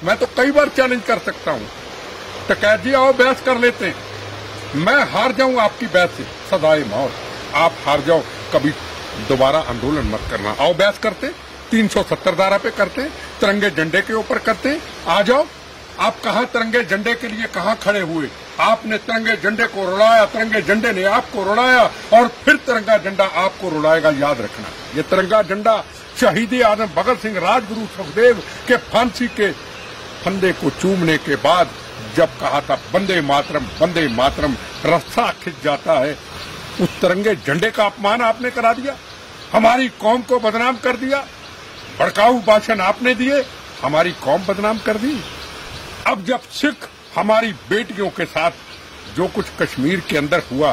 मैं तो कई बार चैलेंज कर सकता हूँ। टकैत जी आओ बहस कर लेते हैं, मैं हार जाऊं आपकी बहस से सदाए मौत, आप हार जाओ, कभी दोबारा आंदोलन मत करना। आओ बहस करते, 370 धारा पे करते, तिरंगे झंडे के ऊपर करते, आ जाओ। आप कहाँ तिरंगे झंडे के लिए कहाँ खड़े हुए? आपने तिरंगे झंडे को रुलाया, तिरंगे झंडे ने आपको रुलाया और फिर तिरंगा झंडा आपको रुलाएगा, याद रखना। ये तिरंगा झंडा शहीद आजम भगत सिंह, राजगुरु सुखदेव के फांसी के फंदे को चूमने के बाद जब कहा था वंदे मातरम, रस्सा खिंच जाता है। उस तिरंगे झंडे का अपमान आपने करा दिया, हमारी कौम को बदनाम कर दिया, भड़काऊ भाषण आपने दिए, हमारी कौम बदनाम कर दी। अब जब सिख हमारी बेटियों के साथ जो कुछ कश्मीर के अंदर हुआ,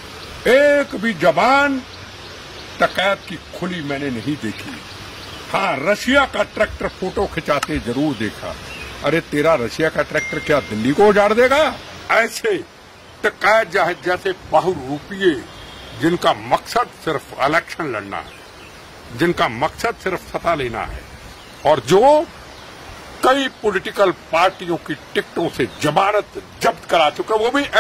एक भी जबान टकैत की खुली मैंने नहीं देखी। हाँ, रशिया का ट्रैक्टर फोटो खिंचाते जरूर देखा। अरे तेरा रशिया का ट्रैक्टर क्या दिल्ली को उजाड़ देगा? ऐसे टकैत जैसे बहुरूपिये जिनका मकसद सिर्फ इलेक्शन लड़ना है, जिनका मकसद सिर्फ सत्ता लेना है, और जो कई पॉलिटिकल पार्टियों की टिकटों से जमानत जब्त करा चुके, वो भी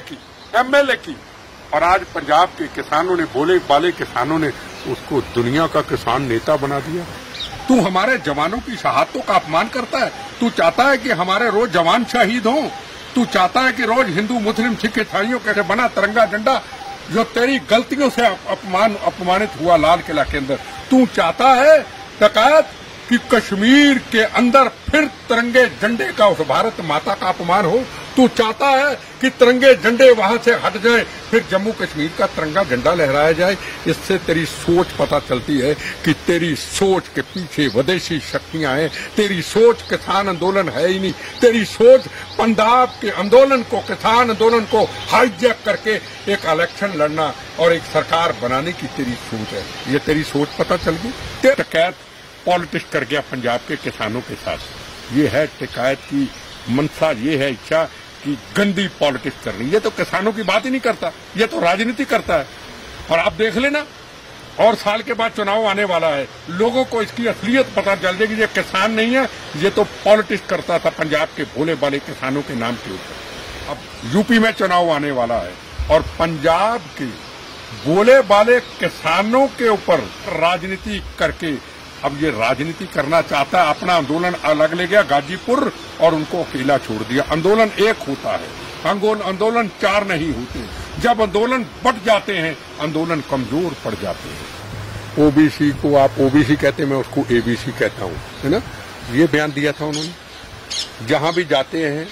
एमएलए की। और आज पंजाब के किसानों ने, भोले भाले किसानों ने उसको दुनिया का किसान नेता बना दिया। तू हमारे जवानों की शहादतों का अपमान करता है। तू चाहता है कि हमारे रोज जवान शहीद हों। तू चाहता है कि रोज हिंदू मुस्लिम सिख ईसाइयों के बना तिरंगा झंडा जो तेरी गलतियों से अपमानित हुआ लाल किला के अंदर, तू चाहता है टकैत कि कश्मीर के अंदर फिर तिरंगे झंडे का, उस भारत माता का अपमान हो। तू चाहता है कि तिरंगे झंडे वहां से हट जाए, फिर जम्मू कश्मीर का तिरंगा झंडा लहराया जाए। इससे तेरी सोच पता चलती है कि तेरी सोच के पीछे विदेशी शक्तियां हैं। तेरी सोच किसान आंदोलन है ही नहीं। तेरी सोच पंजाब के आंदोलन को, किसान आंदोलन को हाईजैक करके एक इलेक्शन लड़ना और एक सरकार बनाने की तेरी सोच है। ये तेरी सोच पता चल गई। टकैत पॉलिटिक्स कर गया पंजाब के किसानों के साथ। ये है टकैत की मंशा, ये है इच्छा कि गंदी पॉलिटिक्स करनी। ये तो किसानों की बात ही नहीं करता, ये तो राजनीति करता है। और आप देख लेना, और साल के बाद चुनाव आने वाला है, लोगों को इसकी असलियत पता चल जाएगी। ये किसान नहीं है, ये तो पॉलिटिक्स करता था पंजाब के भोले भाले किसानों के नाम के ऊपर। अब यूपी में चुनाव आने वाला है और पंजाब के भोले भाले किसानों के ऊपर राजनीति करके अब ये राजनीति करना चाहता है। अपना आंदोलन अलग ले गया गाजीपुर और उनको अकेला छोड़ दिया। आंदोलन एक होता है, आंदोलन चार नहीं होते। जब आंदोलन बढ़ जाते हैं, आंदोलन कमजोर पड़ जाते हैं। ओबीसी को आप ओबीसी कहते हैं, मैं उसको एबीसी कहता हूँ, है ना। ये बयान दिया था उन्होंने। जहां भी जाते हैं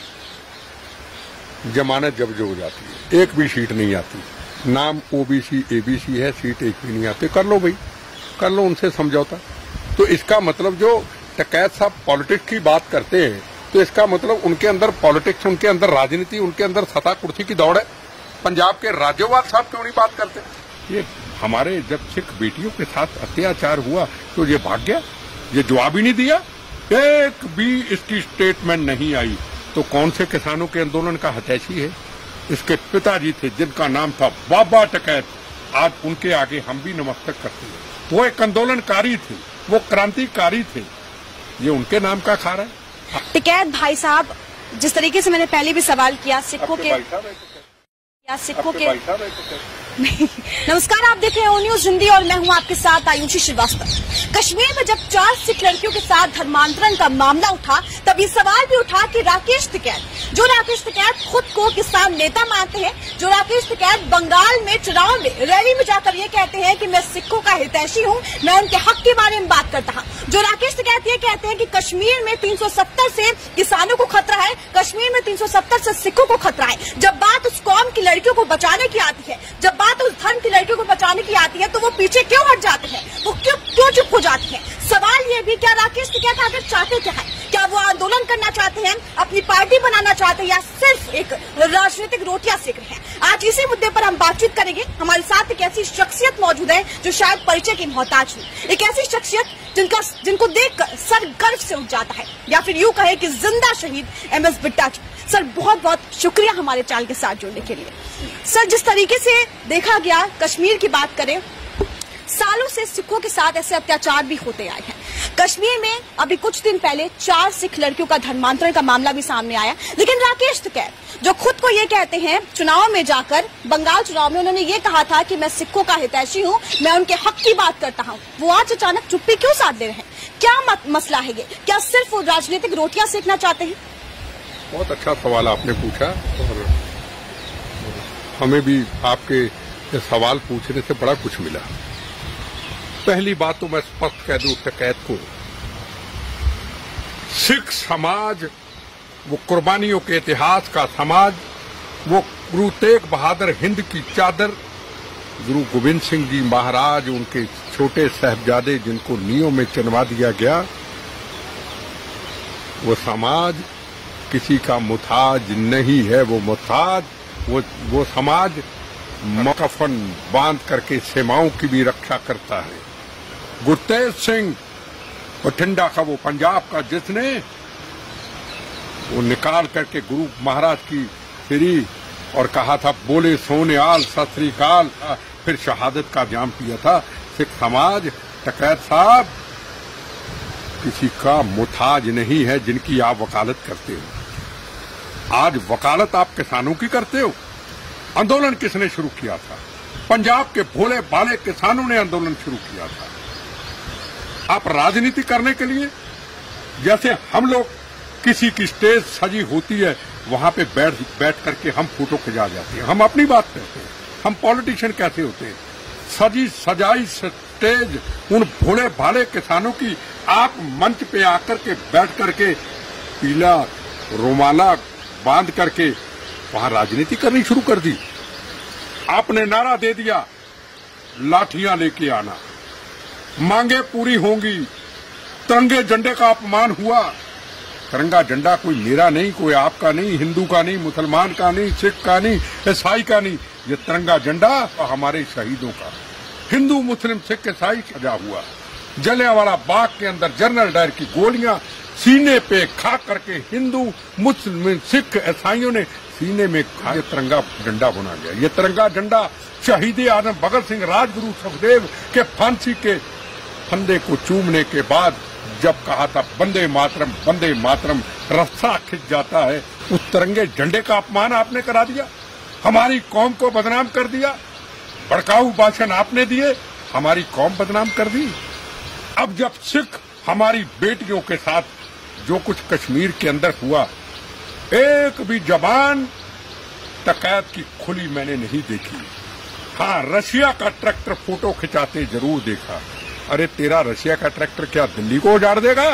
जमानत जब्त हो जाती है, एक भी सीट नहीं आती। नाम ओबीसी एबीसी है, सीट एक भी नहीं आती। कर लो भाई, कर लो उनसे समझौता। तो इसका मतलब जो टकैत साहब पॉलिटिक्स की बात करते हैं, तो इसका मतलब उनके अंदर पॉलिटिक्स, उनके अंदर राजनीति, उनके अंदर सत्ता कुर्सी की दौड़ है। पंजाब के राज्यपाल साहब क्यों नहीं बात करते? ये हमारे जब सिख बेटियों के साथ अत्याचार हुआ तो ये भाग गया, ये जवाब ही नहीं दिया, एक भी इसकी स्टेटमेंट नहीं आई। तो कौन से किसानों के आंदोलन का हतैषी है? इसके पिताजी थे जिनका नाम था बाबा टकैत। आज उनके आगे हम भी नमस्कार करते हैं। वो एक आंदोलनकारी थे, वो क्रांतिकारी थे, ये उनके नाम का खा रहा है। टकैत भाई साहब, जिस तरीके से मैंने पहले भी सवाल किया, सिखों के नमस्कार, आप देख रहे हैं ओ न्यूज हिंदी और मैं हूं आपके साथ आयुषी श्रीवास्तव। कश्मीर में जब 4 सिख लड़कियों के साथ धर्मांतरण का मामला उठा, तब ये सवाल भी उठा कि राकेश टिकैत खुद को किसान नेता मानते हैं, जो राकेश टिकैत बंगाल में चुनाव में रैली में जाकर ये कहते हैं कि मैं सिखों का हितैषी हूं, मैं उनके हक के बारे में बात करता हूं। जो राकेश टिकैत ये कहते हैं कि कश्मीर में 370 से किसानों को खतरा है, कश्मीर में 370 से सिखों को खतरा है। जब बात उस कौम की लड़कियों को बचाने की आती है, जब बात उस धर्म की लड़कियों को बचाने की आती है, तो वो पीछे क्यों हट जाते हैं, वो क्यों चुप हो जाते हैं? सवाल ये भी, क्या राकेश टिकैत आखिर चाहते क्या है? क्या वो आंदोलन करना चाहते हैं, अपनी पार्टी बनाना चाहते हैं, या सिर्फ एक राजनीतिक रोटियां सेक रहे हैं? आज इसी मुद्दे पर हम बातचीत करेंगे। हमारे साथ एक ऐसी शख्सियत मौजूद है जो शायद परिचय की मोहताज हुई, एक ऐसी शख्सियत जिनको देखकर सर गर्व से उठ जाता है, या फिर यूं कहे कि जिंदा शहीद MS बिट्टा जी। सर, बहुत बहुत शुक्रिया हमारे चैनल के साथ जुड़ने के लिए। सर, जिस तरीके से देखा गया, कश्मीर की बात करें, सालों से सिखों के साथ ऐसे अत्याचार भी होते आए हैं। कश्मीर में अभी कुछ दिन पहले 4 सिख लड़कियों का धर्मांतरण का मामला भी सामने आया, लेकिन राकेश टिकैत जो खुद को ये कहते हैं, चुनाव में जाकर बंगाल चुनाव में उन्होंने ये कहा था कि मैं सिखों का हितैषी हूँ, मैं उनके हक की बात करता हूँ, वो आज अचानक चुप्पी क्यों साध ले रहे हैं? क्या मसला है ये? क्या सिर्फ वो राजनीतिक रोटियां सेकना चाहते हैं? बहुत अच्छा सवाल आपने पूछा और हमें भी आपके सवाल पूछने से बड़ा कुछ मिला। पहली बात तो मैं स्पष्ट कह दूं टिकैत को, सिख समाज वो कुर्बानियों के इतिहास का समाज, वो गुरु तेग बहादुर हिंद की चादर, गुरु गोविंद सिंह जी महाराज, उनके छोटे साहिबजादे जिनको नींव में चिनवा दिया गया, वो समाज किसी का मुताज नहीं है। वो मुताज वो समाज कफन बांध करके सीमाओं की भी रक्षा करता है। गुरतेज सिंह बठिंडा का, वो पंजाब का, जिसने वो निकाल करके गुरु महाराज की फिरी और कहा था बोले सोनियाल सत श्री अकाल, फिर शहादत का जाम पिया था। सिख समाज टिकैत साहब किसी का मुताज नहीं है जिनकी आप वकालत करते हो। आज वकालत आप किसानों की करते हो। आंदोलन किसने शुरू किया था? पंजाब के भोले भाले किसानों ने आंदोलन शुरू किया था। आप राजनीति करने के लिए, जैसे हम लोग किसी की स्टेज सजी होती है वहां पे बैठ करके हम फोटो खिंचा जाते हैं, हम अपनी बात करते हैं। हम पॉलिटिशियन कैसे होते हैं? सजी सजाई स्टेज उन भोले भाले किसानों की आप मंच पे आकर के बैठ करके पीला रुमाला बांध करके वहां राजनीति करनी शुरू कर दी। आपने नारा दे दिया लाठियां लेके आना, मांगे पूरी होंगी, तिरंगे झंडे का अपमान हुआ। तिरंगा झंडा कोई मेरा नहीं, कोई आपका नहीं, हिंदू का नहीं, मुसलमान का नहीं, सिख का नहीं, ईसाई का नहीं, ये तिरंगा झंडा हमारे शहीदों का। हिंदू मुस्लिम सिख ईसाई सजा हुआ। जलियांवाला बाग के अंदर जनरल डायर की गोलियां सीने पे खा करके हिंदू मुस्लिम सिख ईसाइयों ने सीने में खा, ये तिरंगा झंडा बना गया। ये तिरंगा झंडा शहीद आजम भगत सिंह, राजगुरु सुखदेव के फांसी के फंदे को चूमने के बाद जब कहा था वंदे मातरम, रस्सा खिंच जाता है। उस तिरंगे झंडे का अपमान आपने करा दिया, हमारी कौम को बदनाम कर दिया। भड़काऊ भाषण आपने दिए, हमारी कौम बदनाम कर दी। अब जब सिख हमारी बेटियों के साथ जो कुछ कश्मीर के अंदर हुआ, एक भी जबान टिकैत की खुली मैंने नहीं देखी। हाँ, रशिया का ट्रैक्टर फोटो खिंचाते जरूर देखा। अरे तेरा रशिया का ट्रैक्टर क्या दिल्ली को उजाड़ देगा?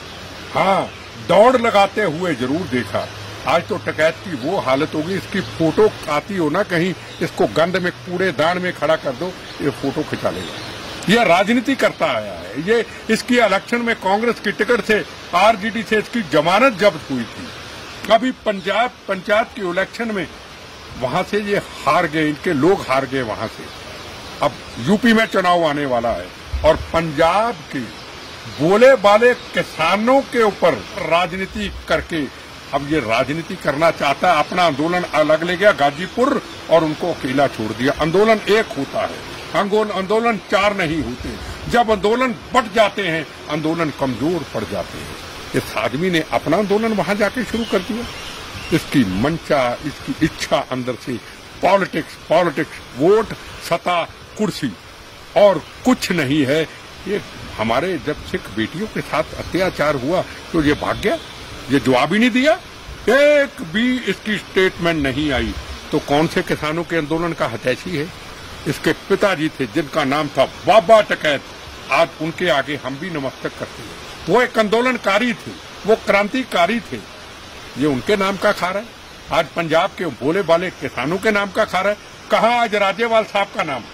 हाँ, दौड़ लगाते हुए जरूर देखा। आज तो टिकैत की वो हालत होगी, इसकी फोटो आती हो ना कहीं, इसको गंद में कूड़े दान में खड़ा कर दो, ये फोटो खिंचा लेगा। ये राजनीति करता आया है। ये इसकी इलेक्शन में कांग्रेस की टिकट से, आरजेडी से इसकी जमानत जब्त हुई थी। अभी पंजाब पंचायत के इलेक्शन में वहां से ये हार गए, इनके लोग हार गए वहां से। अब यूपी में चुनाव आने वाला है और पंजाब के बोले वाले किसानों के ऊपर राजनीति करके अब ये राजनीति करना चाहता है। अपना आंदोलन अलग ले गया गाजीपुर और उनको अकेला छोड़ दिया। आंदोलन एक होता है, आंदोलन 4 नहीं होते। जब आंदोलन बट जाते हैं, आंदोलन कमजोर पड़ जाते हैं। इस आदमी ने अपना आंदोलन वहां जाके शुरू कर दिया। इसकी मंशा, इसकी इच्छा अंदर से पॉलिटिक्स, वोट, सत्ता, कुर्सी और कुछ नहीं है। ये हमारे जब सिख बेटियों के साथ अत्याचार हुआ तो ये भाग गया, ये जवाब ही नहीं दिया, एक भी इसकी स्टेटमेंट नहीं आई। तो कौन से किसानों के आंदोलन का हितैषी है? इसके पिताजी थे जिनका नाम था बाबा टिकैत, आज उनके आगे हम भी नमस्तक करते हैं। वो एक आंदोलनकारी थे, वो क्रांतिकारी थे, ये उनके नाम का खा रहा है। आज पंजाब के भोले भाले किसानों के नाम का खा रहा है। कहा आज राज्यपाल साहब का नाम?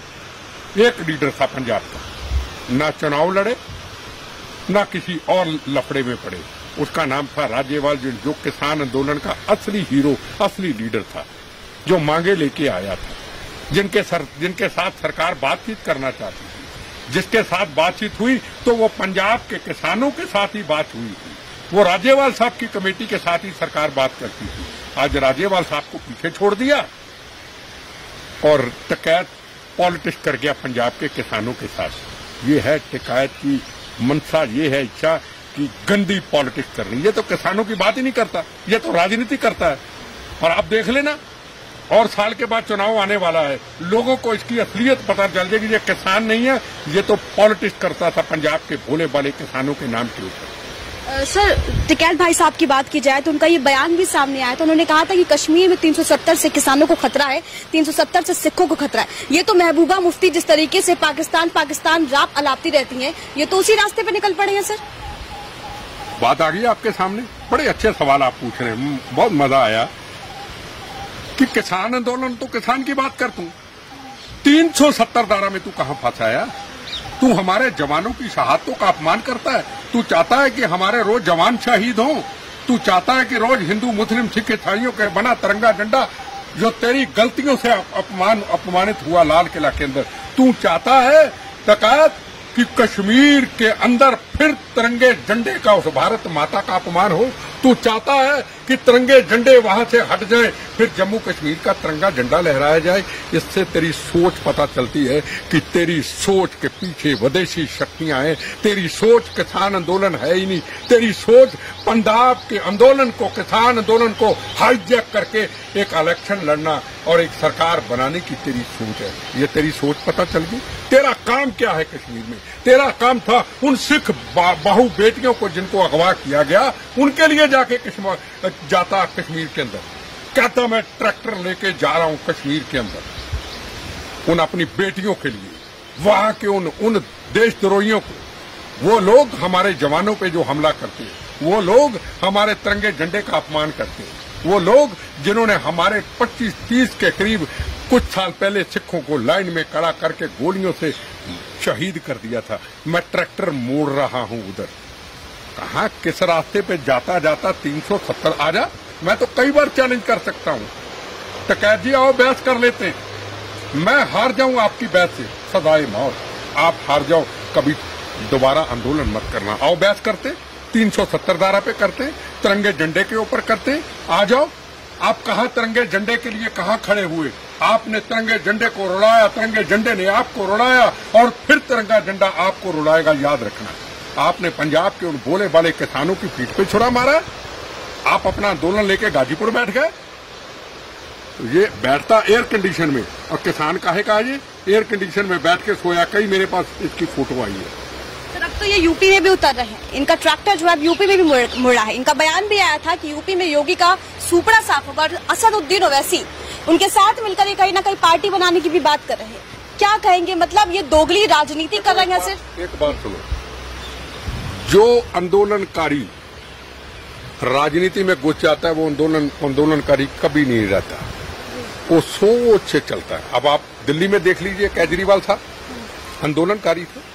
एक लीडर था पंजाब का, ना चुनाव लड़े ना किसी और लफड़े में पड़े, उसका नाम था राज्यपाल, जो किसान आंदोलन का असली हीरो, असली लीडर था, जो मांगे लेके आया था, जिनके साथ सरकार बातचीत करना चाहती थी। जिसके साथ बातचीत हुई तो वो पंजाब के किसानों के साथ ही बात हुई थी। वो राज्यपाल साहब की कमेटी के साथ ही सरकार बात करती थी। आज राज्यपाल साहब को पीछे छोड़ दिया और टिकैत पॉलिटिक्स कर गया पंजाब के किसानों के साथ। ये है टिकैत की मंशा ये है, इच्छा कि गंदी पॉलिटिक्स करनी। ये तो किसानों की बात ही नहीं करता, ये तो राजनीति करता है। और आप देख लेना, और साल के बाद चुनाव आने वाला है, लोगों को इसकी असलियत पता चल जाएगी। ये किसान नहीं है, ये तो पॉलिटिक्स करता था पंजाब के भोले भाले किसानों के नाम के ऊपर। सर, टिकैत भाई साहब की बात की जाए तो उनका ये बयान भी सामने आया था। उन्होंने कहा था कि कश्मीर में 370 से किसानों को खतरा है, 370 से सिखों को खतरा है। ये तो महबूबा मुफ्ती जिस तरीके से पाकिस्तान पाकिस्तान राप अलापती रहती हैं, ये तो उसी रास्ते पे निकल पड़े हैं। सर, बात आ गई आपके सामने, बड़े अच्छे सवाल आप पूछ रहे हैं, बहुत मजा आया कि किसान आंदोलन, तो किसान की बात कर, तू 370 धारा में तू कहां फंसाया? तू हमारे जवानों की शहादतों का अपमान करता है। तू चाहता है कि हमारे रोज जवान शहीद हों। तू चाहता है कि रोज हिंदू मुस्लिम सिख ईसाइयों के बना तिरंगा झंडा जो तेरी गलतियों से अपमानित हुआ लाल किला के अंदर, तू चाहता है तकायत कि कश्मीर के अंदर फिर तिरंगे झंडे का, उस भारत माता का अपमान हो। तू चाहता है कि तिरंगे झंडे वहां से हट जाए, फिर जम्मू कश्मीर का तिरंगा झंडा लहराया जाए। इससे तेरी सोच पता चलती है कि तेरी सोच के पीछे विदेशी शक्तियां हैं। तेरी सोच किसान आंदोलन है ही नहीं। तेरी सोच पंजाब के आंदोलन को, किसान आंदोलन को हाईजैक करके एक इलेक्शन लड़ना और एक सरकार बनाने की तेरी सोच है। ये तेरी सोच पता चल गई। तेरा काम क्या है कश्मीर में? तेरा काम था उन सिख बहू बेटियों को जिनको अगवा किया गया, उनके लिए जाके जाता कश्मीर के अंदर, कहता मैं ट्रैक्टर लेके जा रहा हूं कश्मीर के अंदर उन अपनी बेटियों के लिए। वहां के उन देशद्रोहियों को, वो लोग हमारे जवानों पे जो हमला करते हैं, वो लोग हमारे तिरंगे झंडे का अपमान करते हैं, वो लोग जिन्होंने हमारे 25-30 के करीब कुछ साल पहले सिखों को लाइन में खड़ा करके गोलियों से शहीद कर दिया था। मैं ट्रैक्टर मोड़ रहा हूं उधर। कहा किस रास्ते पे जाता जाता 370 आ जा। मैं तो कई बार चैलेंज कर सकता हूं, टिकैत जी आओ बहस कर लेते हैं। मैं हार जाऊं आपकी बहस से, सदाए मौत। आप हार जाओ, कभी दोबारा आंदोलन मत करना। आओ बहस करते, 370 धारा पे करते, तिरंगे झंडे के ऊपर करते। आ जाओ। आप कहां तिरंगे झंडे के लिए कहां खड़े हुए? आपने तिरंगे झंडे को रुलाया, तिरंगे झंडे ने आपको रुलाया, और फिर तिरंगा झंडा आपको रुलाएगा, याद रखना। आपने पंजाब के उन भोले वाले किसानों की पीठ पे छुरा मारा। आप अपना आंदोलन लेके गाजीपुर बैठ गए। तो ये बैठता एयर कंडीशन में, और किसान काहे का ये एयर कंडीशन में बैठ के सोया। कई मेरे पास इसकी फोटो आई है। सर, अब तो ये यूपी में भी उतर रहे हैं। इनका ट्रैक्टर जो है यूपी में भी मुड़ा है। इनका बयान भी आया था कि यूपी में योगी का सुपड़ा साफ होगा। और असदुद्दीन ओवैसी उनके साथ मिलकर कहीं ना कहीं पार्टी बनाने की भी बात कर रहे हैं। क्या कहेंगे? मतलब ये दोगली राजनीति कर रहे हैं। सिर्फ एक बात सुनो, जो आंदोलनकारी राजनीति में घुस जाता है वो आंदोलनकारी कभी नहीं रहता, वो सोच से चलता है। अब आप दिल्ली में देख लीजिए, केजरीवाल था, आंदोलनकारी थे।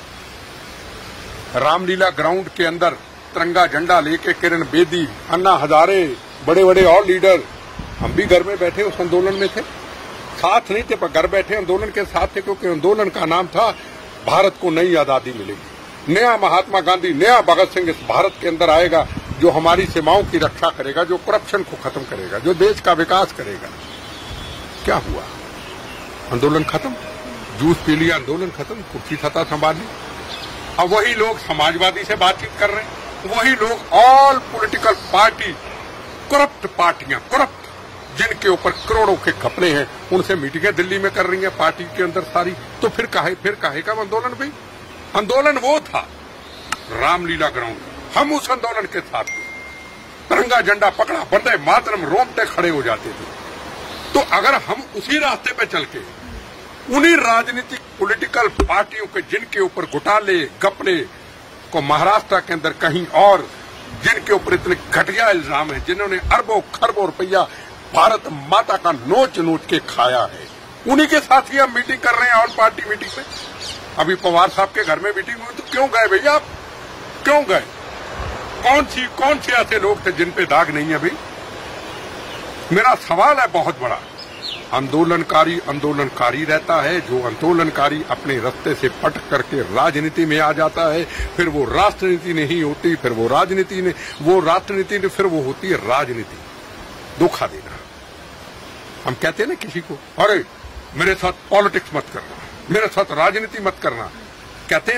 रामलीला ग्राउंड के अंदर तिरंगा झंडा लेके किरण बेदी, अन्ना हजारे, बड़े बड़े और लीडर, हम भी घर में बैठे उस आंदोलन में थे। साथ नहीं थे पर घर बैठे आंदोलन के साथ थे, क्योंकि आंदोलन का नाम था भारत को नई आजादी मिलेगी, नया महात्मा गांधी, नया भगत सिंह इस भारत के अंदर आएगा, जो हमारी सीमाओं की रक्षा करेगा, जो करप्शन को खत्म करेगा, जो देश का विकास करेगा। क्या हुआ? आंदोलन खत्म, जूस पी लिया, आंदोलन खत्म, कुर्सी सत्ता संभाल ली। अब वही लोग समाजवादी से बातचीत कर रहे हैं, वही लोग ऑल पॉलिटिकल पार्टी, करप्ट पार्टियां, करप्ट जिनके ऊपर करोड़ों के घपले हैं, उनसे मीटिंगें दिल्ली में कर रही हैं पार्टी के अंदर सारी। तो फिर काहे का आंदोलन भाई? आंदोलन वो था रामलीला ग्राउंड, हम उस आंदोलन के साथ थे। तिरंगा झंडा पकड़ा, वंदे मातरम, रोंगटे खड़े हो जाते थे। तो अगर हम उसी रास्ते पे चल के उन्हीं राजनीतिक पॉलिटिकल पार्टियों के जिनके ऊपर घोटाले घपले को महाराष्ट्र के अंदर कहीं और, जिनके ऊपर इतने घटिया इल्जाम है, जिन्होंने अरबों खरबों रुपया भारत माता का नोच नोच के खाया है, उन्हीं के साथ ही हम मीटिंग कर रहे हैं, ऑल पार्टी मीटिंग पे। अभी पवार साहब के घर में मीटिंग हुई, तो क्यों गए भैया आप? क्यों गए? कौन से ऐसे लोग थे जिन पे दाग नहीं है भाई? मेरा सवाल है बहुत बड़ा। आंदोलनकारी रहता है, जो आंदोलनकारी अपने रास्ते से पट करके राजनीति में आ जाता है, फिर वो राष्ट्रनीति नहीं होती, फिर वो राजनीति ने, वो राष्ट्रनीति ने, फिर वो होती है राजनीति। धोखा देना। हम कहते हैं ना किसी को, अरे मेरे साथ पॉलिटिक्स मत करना, मेरे साथ राजनीति मत करना, कहते हैं ना,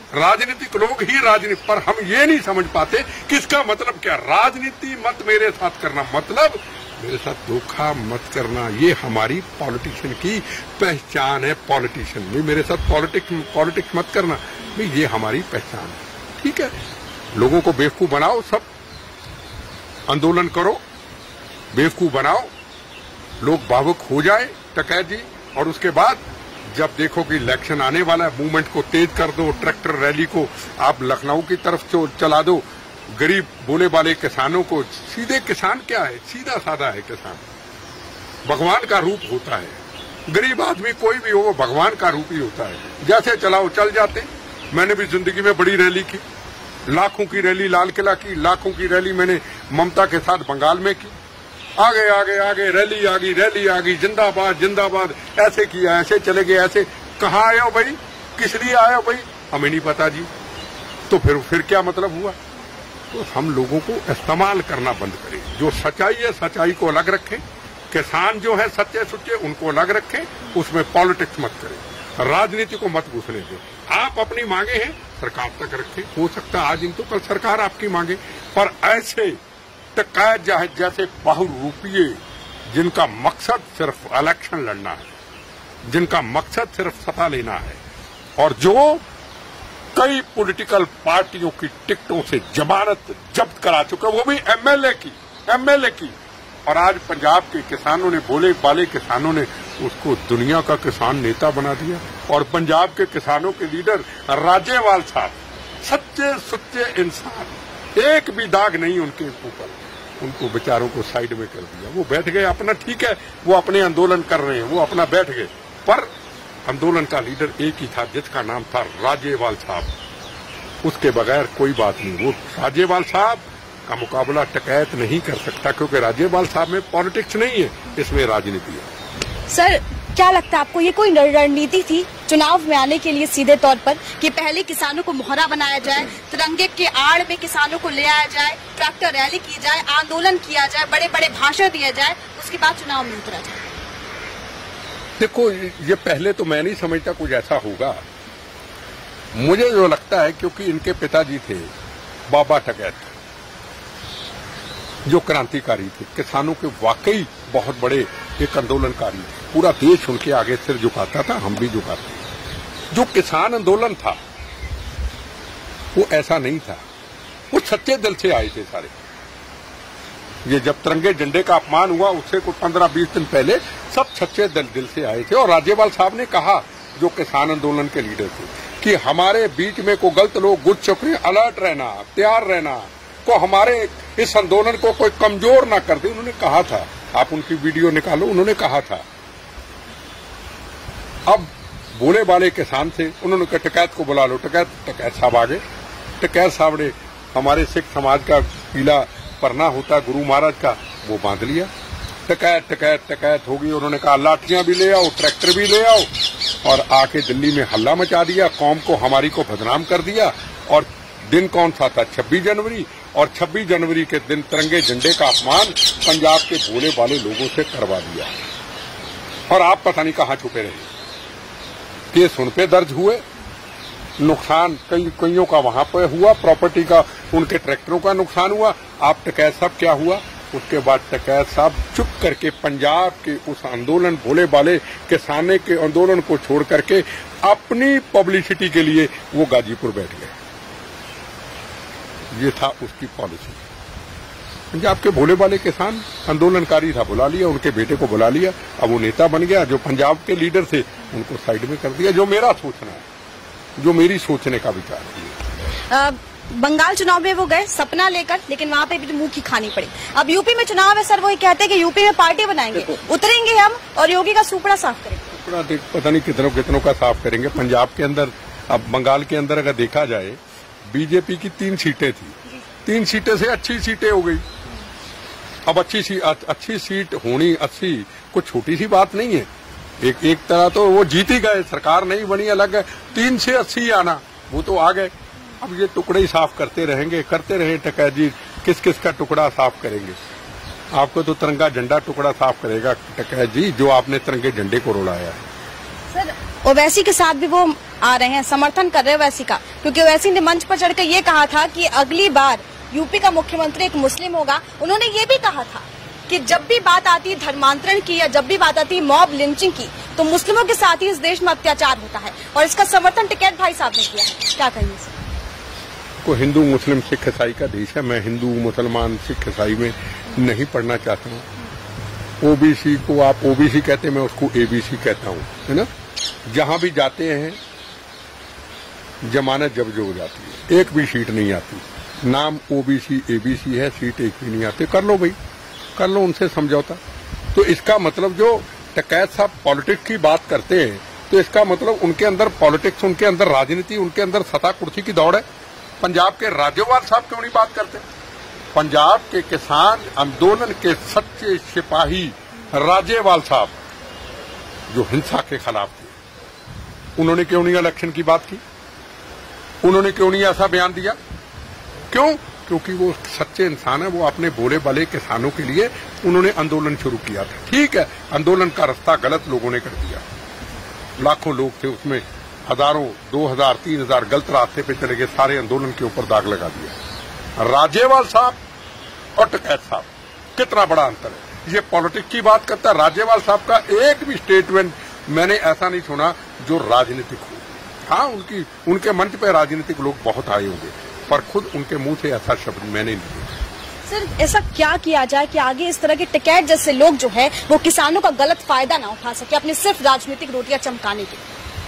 राजनीतिक लोग ही राजनीति, पर हम ये नहीं समझ पाते कि इसका मतलब क्या। राजनीति मत मेरे साथ करना, मतलब मेरे साथ धोखा मत करना, ये हमारी पॉलिटिशियन की पहचान है। पॉलिटिशियन में मेरे साथ पॉलिटिक्स मत करना, ये हमारी पहचान है। ठीक है, लोगों को बेवकूफ बनाओ, सब आंदोलन करो, बेवकूफ बनाओ, लोग भावुक हो जाए टकैत जी, और उसके बाद जब देखो कि इलेक्शन आने वाला है, मूवमेंट को तेज कर दो, ट्रैक्टर रैली को आप लखनऊ की तरफ चला दो, गरीब भोले वाले किसानों को। सीधे किसान क्या है, सीधा साधा है किसान, भगवान का रूप होता है। गरीब आदमी कोई भी हो वो भगवान का रूप ही होता है। जैसे चलाओ चल जाते। मैंने भी जिंदगी में बड़ी रैली की, लाखों की रैली लाल किला की, लाखों की रैली मैंने ममता के साथ बंगाल में की। आगे आगे आगे रैली आ गई, जिंदाबाद जिंदाबाद, ऐसे किया, ऐसे चले गए, ऐसे। कहाँ आए हो भाई, किस लिए आए हो भाई, हमें नहीं पता जी। तो फिर क्या मतलब हुआ। तो हम लोगों को इस्तेमाल करना बंद करें। जो सच्चाई है सच्चाई को अलग रखें, किसान जो है सच्चे सुच्चे उनको अलग रखें, उसमें पॉलिटिक्स मत करें, राजनीति को मत घुसने दें। आप अपनी मांगे हैं सरकार तक रखें, हो सकता है आज इन तो कल सरकार आपकी मांगे, पर ऐसे टकैत जैसे बहुरूपीय जिनका मकसद सिर्फ इलेक्शन लड़ना है, जिनका मकसद सिर्फ सत्ता लेना है, और जो कई पॉलिटिकल पार्टियों की टिकटों से जमानत जब्त करा चुके, वो भी एमएलए की। और आज पंजाब के किसानों ने, भोले वाले किसानों ने उसको दुनिया का किसान नेता बना दिया। और पंजाब के किसानों के लीडर राज्यपाल साहब, सच्चे सुच्चे इंसान, एक भी दाग नहीं उनके ऊपर, उनको बेचारों को साइड में कर दिया। वो बैठ गए अपना, ठीक है, वो अपने आंदोलन कर रहे हैं, वो अपना बैठ गए, पर आंदोलन का लीडर एक ही था जिसका नाम था राज्यपाल साहब। उसके बगैर कोई बात नहीं। वो राज्यपाल साहब का मुकाबला टकैत नहीं कर सकता, क्योंकि राज्यपाल साहब में पॉलिटिक्स नहीं है, इसमें राजनीति है। सर, क्या लगता है आपको, ये कोई रणनीति थी चुनाव में आने के लिए सीधे तौर पर, कि पहले किसानों को मोहरा बनाया जाए, तिरंगे के आड़ में किसानों को ले आया जाए, ट्रैक्टर रैली की जाए, आंदोलन किया जाए, बड़े बड़े भाषण दिए जाए, उसके बाद चुनाव में उतरा जाए? देखो, ये पहले तो मैं नहीं समझता कुछ ऐसा होगा। मुझे जो लगता है, क्योंकि इनके पिताजी थे बाबा टकैत, जो क्रांतिकारी थे, किसानों के वाकई बहुत बड़े एक आंदोलनकारी थे, पूरा देश उनके आगे सिर झुकाता था, हम भी झुकाते। जो किसान आंदोलन था वो ऐसा नहीं था, वो सच्चे दिल से आए थे सारे। ये जब तिरंगे झंडे का अपमान हुआ उससे कुछ 15-20 दिन पहले सब सच्चे दिल से आए थे। और राज्यपाल साहब ने कहा, जो किसान आंदोलन के लीडर थे, कि हमारे बीच में को गलत लोग घुस चुके, अलर्ट रहना, तैयार रहना, को हमारे इस आंदोलन को कोई कमजोर ना कर दे। उन्होंने कहा था, आप उनकी वीडियो निकालो, उन्होंने कहा था। अब भोले वाले किसान थे, उन्होंने कहा टकैत को बुला लो, टकैत साहब आ गए। टकैत साहब ने हमारे सिख समाज का पीला परना होता गुरु महाराज का, वो बांध लिया। टकैत होगी। उन्होंने कहा लाठियां भी ले आओ, ट्रैक्टर भी ले आओ, और आके दिल्ली में हल्ला मचा दिया, कौम को हमारी को बदनाम कर दिया। और दिन कौन सा था, 26 जनवरी, और 26 जनवरी के दिन तिरंगे झंडे का अपमान पंजाब के भोले वाले लोगों से करवा दिया। और आप पता नहीं कहां छुपे रहे। केस उन पे दर्ज हुए, नुकसान कईयों का वहां पे हुआ, प्रॉपर्टी का, उनके ट्रैक्टरों का नुकसान हुआ। आप टकैत साहब क्या हुआ, उसके बाद टकैत साहब चुप करके पंजाब के उस आंदोलन, भोले वाले किसाने के आंदोलन को छोड़ करके अपनी पब्लिसिटी के लिए वो गाजीपुर बैठ गए। ये था उसकी पॉलिसी। पंजाब के भोले वाले किसान आंदोलनकारी था, बुला लिया, उनके बेटे को बुला लिया, अब वो नेता बन गया। जो पंजाब के लीडर थे उनको साइड में कर दिया। जो मेरा सोचना है, जो मेरी सोचने का विचार है। बंगाल चुनाव में वो गए सपना लेकर, लेकिन वहाँ पे भी तो मुंह की खानी पड़ी। अब यूपी में चुनाव है सर, वही कहते हैं कि यूपी में पार्टी बनाएंगे, उतरेंगे हम और योगी का सुपड़ा साफ करेंगे। सुपड़ा पता नहीं कितनों का साफ करेंगे। पंजाब के अंदर, अब बंगाल के अंदर अगर देखा जाए, बीजेपी की 3 सीटें थी, 3 सीटें से अच्छी सीटें हो गई। अब अच्छी सीट होनी, 80 कुछ छोटी सी बात नहीं है। एक तरह तो वो जीत ही गए, सरकार नहीं बनी अलग है, 3 से 80 आना, वो तो आ गए। अब ये टुकड़े ही साफ करते रहे टकैत जी, किस किस का टुकड़ा साफ करेंगे। आपको तो तिरंगा झंडा टुकड़ा साफ करेगा टकैत जी, जो आपने तिरंगे झंडे को रुलाया है। सर, ओवैसी के साथ भी वो आ रहे हैं, समर्थन कर रहे हैं ओवैसी का, क्योंकि ओवैसी ने मंच पर चढ़कर ये कहा था कि अगली बार यूपी का मुख्यमंत्री एक मुस्लिम होगा। उन्होंने ये भी कहा था कि जब भी बात आती है धर्मांतरण की या जब भी बात आती है मॉब लिंचिंग की, तो मुस्लिमों के साथ ही इस देश में अत्याचार होता है, और इसका समर्थन टिकैत भाई साहब ने किया है। क्या कहेंगे सर? को हिंदू मुस्लिम सिख ईसाई का देश है। मैं हिंदू मुसलमान सिख ईसाई में नहीं पढ़ना चाहता हूँ। ओबीसी को आप ओबीसी कहते, मैं उसको एबीसी कहता हूँ, है ना। जहां भी जाते हैं जमानत जब्त हो जाती है, एक भी सीट नहीं आती। नाम ओबीसी एबीसी है, सीट एक भी नहीं आती। कर लो भाई, कर लो उनसे समझौता। तो इसका मतलब जो टिकैत साहब पॉलिटिक्स की बात करते हैं, तो इसका मतलब उनके अंदर पॉलिटिक्स, उनके अंदर राजनीति, उनके अंदर सत्ता कुर्सी की दौड़ है। पंजाब के राज्यपाल साहब क्यों नहीं बात करते? पंजाब के किसान आंदोलन के सच्चे सिपाही राज्यपाल साहब जो हिंसा के खिलाफ थे, उन्होंने क्यों नहीं इलेक्शन की बात की? उन्होंने क्यों नहीं ऐसा बयान दिया? क्यों? क्योंकि वो सच्चे इंसान है। वो अपने भोले भाले किसानों के लिए उन्होंने आंदोलन शुरू किया था। ठीक है, आंदोलन का रास्ता गलत लोगों ने कर दिया। लाखों लोग थे उसमें, हजारों, 2000, 3000 गलत रास्ते पे चले गए, सारे आंदोलन के ऊपर दाग लगा दिया। राज्यपाल साहब और टिकैत साहब, कितना बड़ा अंतर है। ये पॉलिटिक्स की बात करता है। राज्यपाल साहब का एक भी स्टेटमेंट मैंने ऐसा नहीं सुना जो राजनीतिक हो। हाँ, उनके मंच पे राजनीतिक लोग बहुत आए होंगे, पर खुद उनके मुंह से ऐसा शब्द मैंने नहीं देखा। सर, ऐसा क्या किया जाए कि आगे इस तरह के टिकैत जैसे लोग जो है वो किसानों का गलत फायदा ना उठा सके अपनी सिर्फ राजनीतिक रोटियां चमकाने के?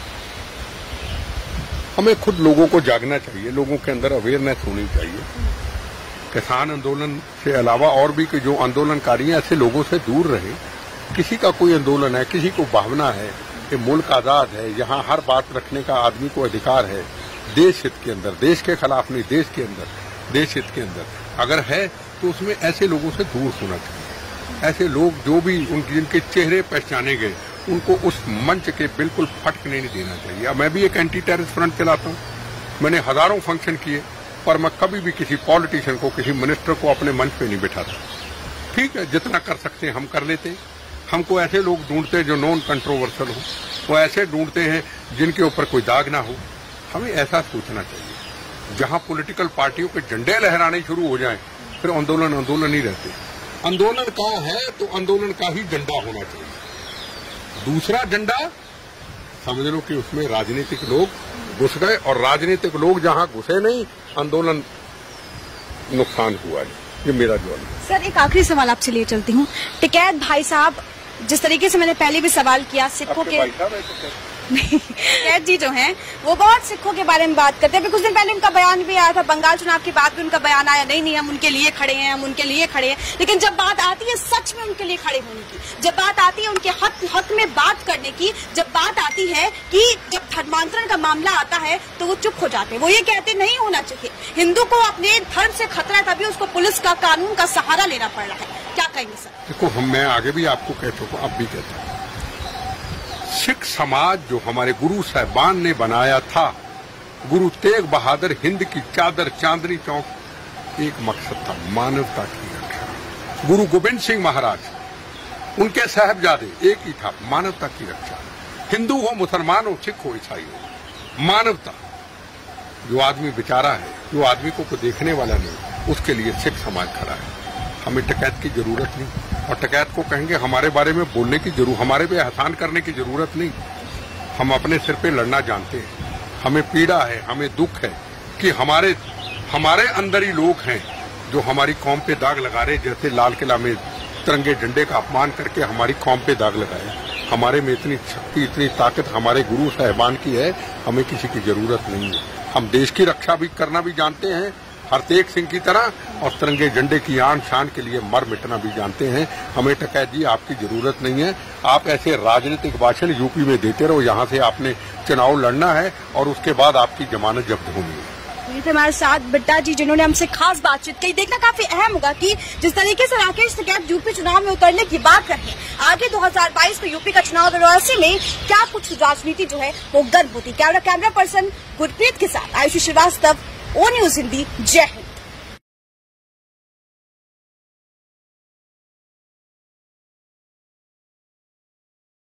हमें खुद लोगों को जागना चाहिए, लोगों के अंदर अवेयरनेस होनी चाहिए। किसान आंदोलन से अलावा और भी जो आंदोलनकारी हैं, ऐसे लोगों से दूर रहे। किसी का कोई आंदोलन है, किसी को भावना है कि मुल्क आजाद है, यहाँ हर बात रखने का आदमी को अधिकार है, देश हित के अंदर, देश के खिलाफ नहीं, देश के अंदर, देश हित के अंदर अगर है, तो उसमें ऐसे लोगों से दूर होना चाहिए। ऐसे लोग जो भी जिनके चेहरे पहचाने गए, उनको उस मंच के बिल्कुल फटकने नहीं देना चाहिए। अब मैं भी एक एंटी टेररिस्ट फ्रंट चलाता हूँ, मैंने हजारों फंक्शन किए, पर मैं कभी भी किसी पॉलिटिशियन को, किसी मिनिस्टर को अपने मंच पे नहीं बिठाता। ठीक है, जितना कर सकते हैं हम कर लेते हैं। हमको ऐसे लोग ढूंढते हैं जो नॉन कंट्रोवर्शियल हो, वो ऐसे ढूंढते हैं जिनके ऊपर कोई दाग ना हो। हमें ऐसा सोचना चाहिए। जहां पॉलिटिकल पार्टियों के झंडे लहराने शुरू हो जाएं, फिर आंदोलन ही रहते। आंदोलन का है तो आंदोलन का ही झंडा होना चाहिए। दूसरा झंडा समझ लो कि उसमें राजनीतिक लोग घुस गए, और राजनीतिक लोग जहां घुसे नहीं, आंदोलन नुकसान हुआ है। ये मेरा जवाब है। सर, एक आखिरी सवाल आपसे लिए चलती हूँ। टिकैत भाई साहब, जिस तरीके से मैंने पहले भी सवाल किया, सिखों के टिकैत जी जो हैं वो बहुत सिखों के बारे में बात करते हैं। अभी कुछ दिन पहले उनका बयान भी आया था, बंगाल चुनाव के बाद भी उनका बयान आया, नहीं हम उनके लिए खड़े हैं, हम उनके लिए खड़े हैं। लेकिन जब बात आती है सच में उनके लिए खड़े होने की, जब बात आती है उनके हक में बात करने की, जब बात आती है कि जब धर्मांतरण का मामला आता है, तो वो चुप हो जाते हैं। वो ये कहते नहीं होना चाहिए, हिंदू को अपने धर्म से खतरा है, तभी उसको पुलिस का, कानून का सहारा लेना पड़ रहा है। क्या कहेंगे सर? देखो, मैं आगे भी आपको कह चुका हूं, अब भी कहता हूं, सिख समाज जो हमारे गुरु साहिबान ने बनाया था, गुरु तेग बहादुर हिंद की चादर चांदनी चौक, एक मकसद था, मानवता की रक्षा। गुरु गोविंद सिंह महाराज, उनके साहबजादे, एक ही था, मानवता की रक्षा। हिंदू हो, मुसलमान हो, सिख हो, ईसाई हो, मानवता। जो आदमी बेचारा है, जो आदमी को देखने वाला नहीं, उसके लिए सिख समाज खड़ा है। हमें टिकैत की जरूरत नहीं, और टिकैत को कहेंगे हमारे बारे में बोलने की जरूरत, हमारे पे एहसान करने की जरूरत नहीं। हम अपने सिर पे लड़ना जानते हैं। हमें पीड़ा है, हमें दुख है कि हमारे अंदर ही लोग हैं जो हमारी कौम पे दाग लगा रहे, जैसे लाल किला में तिरंगे झंडे का अपमान करके हमारी कौम पे दाग लगाए। हमारे में इतनी शक्ति, इतनी ताकत हमारे गुरु साहिबान की है, हमें किसी की जरूरत नहीं है। हम देश की रक्षा भी करना भी जानते हैं, हरतेग सिंह की तरह, और तिरंगे झंडे की आन शान के लिए मर मिटना भी जानते हैं। हमें टिकैत जी आपकी जरूरत नहीं है। आप ऐसे राजनीतिक भाषण यूपी में देते रहो, यहाँ से आपने चुनाव लड़ना है और उसके बाद आपकी जमानत जब्त होनी है। ये थे हमारे साथ बिट्टा जी, जिन्होंने हमसे खास बातचीत की। देखना काफी अहम होगा कि जिस तरीके से राकेश टिकैत यूपी चुनाव में उतरने की बात रहे, आगे 2022 में यूपी का चुनाव वाराणसी में क्या कुछ राजनीति जो है वो गर्म होती। कैमरा पर्सन गुरप्रीत के साथ आयुषी श्रीवास्तव, ओ न्यूज़ हिंदी। जय हिंद।